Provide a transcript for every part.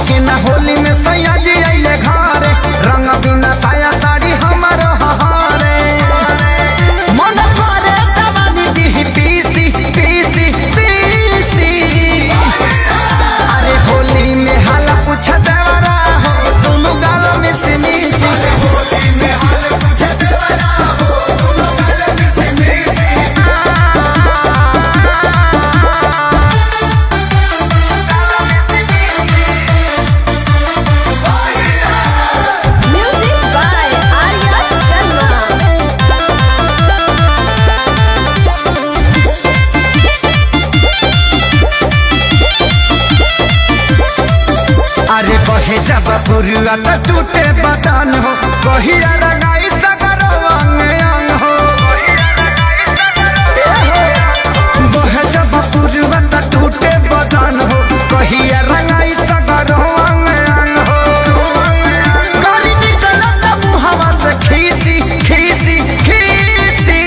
हमके ना होली में सैया जी आइले घरे, रंग बिना साया साड़ी हमर हहारे। मन करे जवानी दी पीसी पीसी पीसी, अरे होली में हाल पूछ देवरा हो दोनों गाल में से मिसी। होली में हाल पूछ देवरा हो दोनों गाल में से मिसी। अरे बहे जब पुरुआ तो टूटे बदन हो, कहिया रंगाई सगरो अंग अंग हो। बहे जब पुरुआ तो टूटे बदन हो, कहिया रंगाई सगरो अंग अंग हो। गाड़ी निकलत मुहवा से खीसी खीसी खीसी,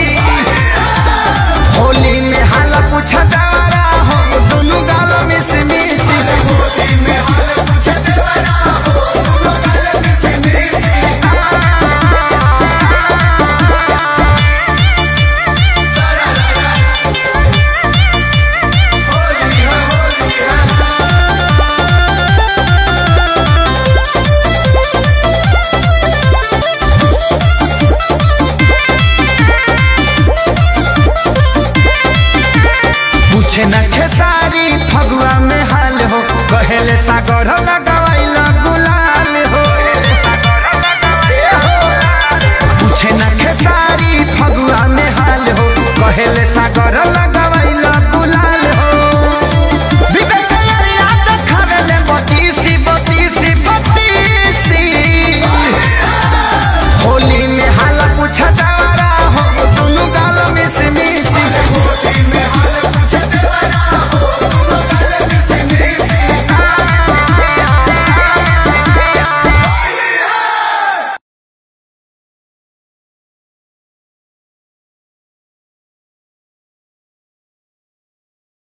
होली में हाल पूछ देवरा हो दोनों गाल में से मिसी। होली में हाल पूछ देवरा हो दोनों गाल में से मिसी। पूछे न खेसारी फगुआ में हाल हो, कहेले सागर